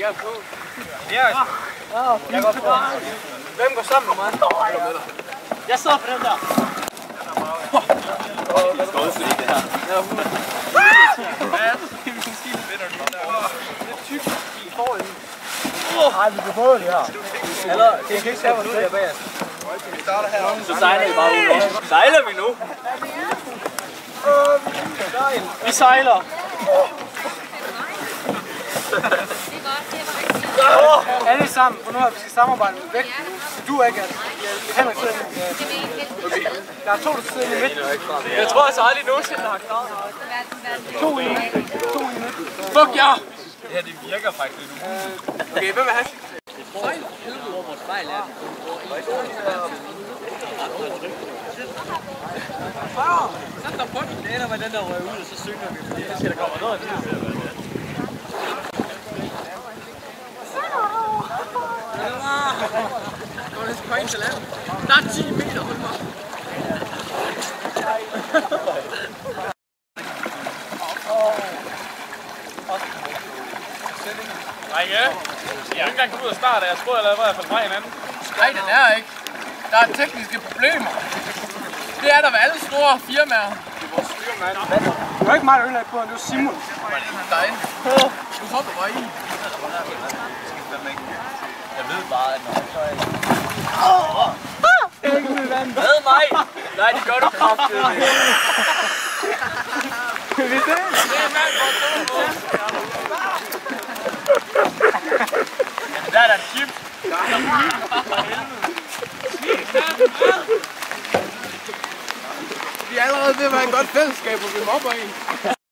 jeg er på. Ja, jeg går på. Hvem går sammen med mig? Jeg sidder på den der. Det skal også det her. Det er tykt i foran. Nej, vi kan få det her. Eller, det kan ikke se, hvor du er bag. Så sejler vi bare ud. Sejler vi nu? Vi sejler. Alle sammen, for nu har vi skal samarbejde med vægten nu. Du er ikke, at Henrik sidder i. Der er 2, der sidder i midten. Jeg tror altså aldrig nogensinde, der har klaret det. 2 i. Fuck ja! Det her, det virker faktisk lidt umuligt. Okay, hvem vil have? Fejl. Hvor vores fejl er. Så der på den. Det ender med den der røg ud, og så synger vi, fordi det skal der komme noget af det. Der er 10 meter, hold mig. Drenge, jeg har ikke engang kommet ud af start, jeg tror, jeg lavede i hvert fald fra hinanden. Nej, den er ikke. Der er tekniske problemer. Det er der ved alle store firmaer. Det er vores styrmand. Det var ikke mig, der ødelagde på, det var Simon. Det var dig. Du hopper bare i. Jeg ved bare, at når jeg så er ikke med vand. Hvad mig? Nej, det gør du kraftigt. Kan vi se? Det er mand for 2 år. Der er der et chip. Vi er allerede ved at være et godt fællesskab, hvor vi mobber en.